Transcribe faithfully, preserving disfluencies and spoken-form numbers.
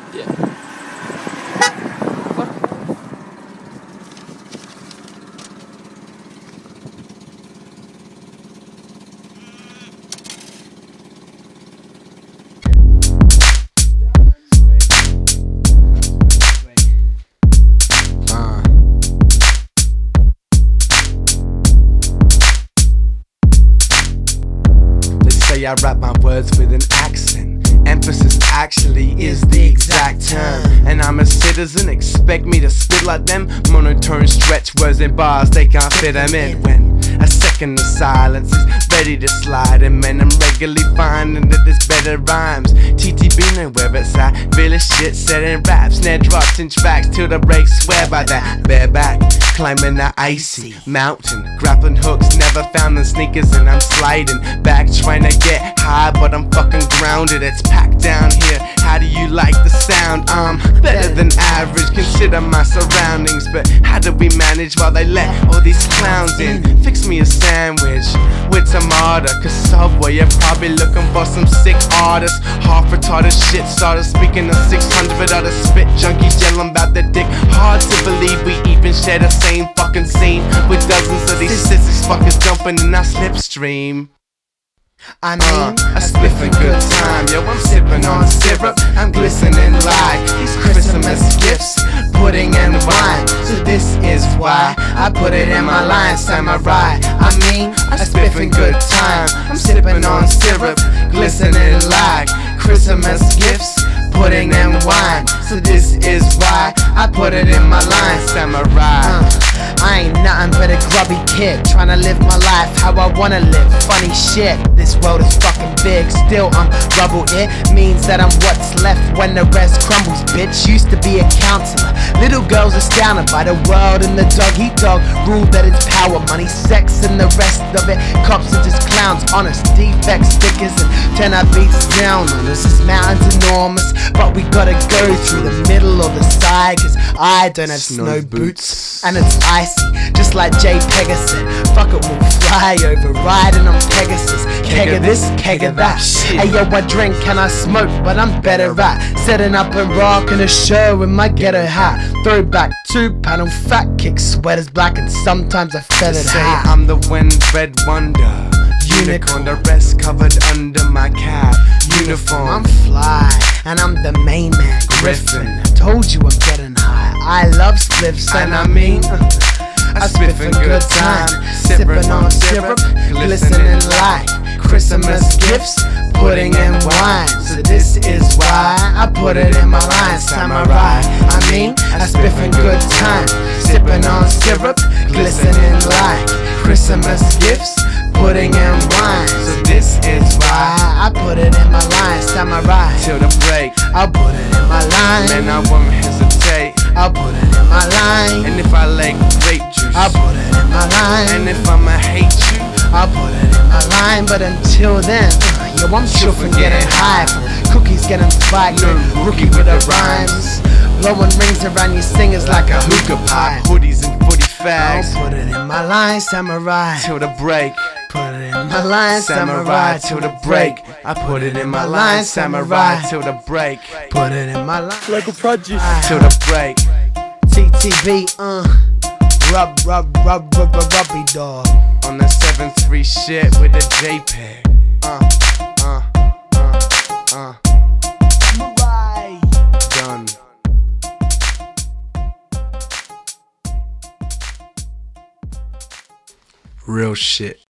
Yeah. I rap my words with an accent. Emphasis actually is the exact term. And I'm a citizen, expect me to spit like them. Monotone stretch words and bars, they can't fit them in. When a second of silence is ready to slide, and man, I'm regularly finding that there's better rhymes. T T B know where it's at, realest shit said in rap. Snare drops in tracks till the break, swear by that. Bareback, climbing the icy mountain, grappling hooks, never found the sneakers, and I'm sliding back trying to get high, but I'm fucking grounded. It's packed down here, how do you like the sound? I'm better than average, consider my surroundings, but how do we manage while they let all these clowns in? Fix me a sandwich with tomato, cause Subway, you're probably looking for some sick artists. Half retarded shit started speaking of six hundred other spit junkies yelling about their dick. Hard to believe we even share the same fucking scene, with dozens of these sissies fuckers jumping in our slipstream. I mean, uh, a spliffing good time, yo, I'm sipping on syrup, I'm glistening like these Christmas gifts, pudding and wine. So this is why I put it in my line, samurai. I mean, a spiffing good time, I'm sipping on syrup, glistening like Christmas gifts, pudding and wine. So this is why I put it in my line, samurai. uh, I ain't nothing but a grubby kid, tryna live my life how I wanna live. Funny shit, this world is fucking big, still I'm rubble. It means that I'm what's left when the rest crumbles, bitch. Used to be a counselor, little girls astounded by the world and the dog eat dog rule that it's power, money, sex, and the rest of it. Cops are just clowns, honest defect stickers, and ten I beats down on us. This mountain's enormous, but we gotta go through the middle or the side, cause I don't have snow, snow boots, and it's icy, just like Jay Pegasus. Fuck it, we'll fly over, riding on Pegasus. Keg of this, keg of that. Hey yo, I drink and I smoke, but I'm better at setting up and rocking a show in my ghetto hat. Throwback two panel fat kick, sweaters black, and sometimes a feathered hat. I'm the wind red wonder, unicorn, the rest covered under my cap uniform. I'm fly, and I'm the main man, Griffin. Told you I'm getting high, I love spliffs, and I mean a spiffing good time, sipping on syrup, glistening like Christmas gifts, pudding and wine. So this is why I put it in my line, samurai. I mean, a spiffing good time, sipping on syrup, glistening like Christmas gifts, pudding and wine. So this is why I put it in my line, samurai. Till the break, I'll put it in my line, and I won't hesitate. I'll put it in my line, and if I like grape juice, I'll put it in my line, and if I'ma hate you, I'll put it in my line. But until then, uh, yo, I'm sure for getting high, from cookies getting spiked, no rookie with the rhymes, blowing rings around you singers like a hookah pie, hoodies and footy fags. I'll put it in my line, samurai, till the break. Put it in my line, samurai, till the break. I put it in my line, samurai, till the break. Put it in my line, Like a produce. till the break. T T B, uh, rub, rub, rub, rub, rub, rubby dog. On the seven three shit with the JPEG. Uh, uh, uh, uh. Right. Done. Real shit.